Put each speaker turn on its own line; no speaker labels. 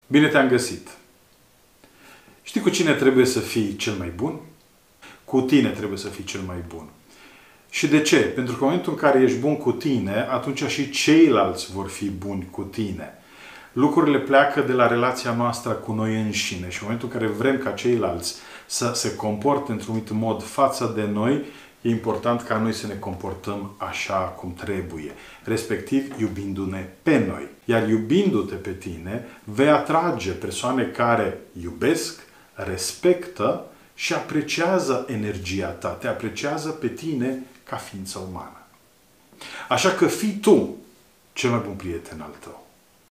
Bine te-am găsit! Știi cu cine trebuie să fii cel mai bun? Cu tine trebuie să fii cel mai bun. Și de ce? Pentru că în momentul în care ești bun cu tine, atunci și ceilalți vor fi buni cu tine. Lucrurile pleacă de la relația noastră cu noi înșine și în momentul în care vrem ca ceilalți să se comporte într-un anumit mod față de noi, e important ca noi să ne comportăm așa cum trebuie, respectiv iubindu-ne pe noi. Iar iubindu-te pe tine, vei atrage persoane care iubesc, respectă și apreciază energia ta, te apreciază pe tine ca ființă umană. Așa că fii tu cel mai bun prieten al tău.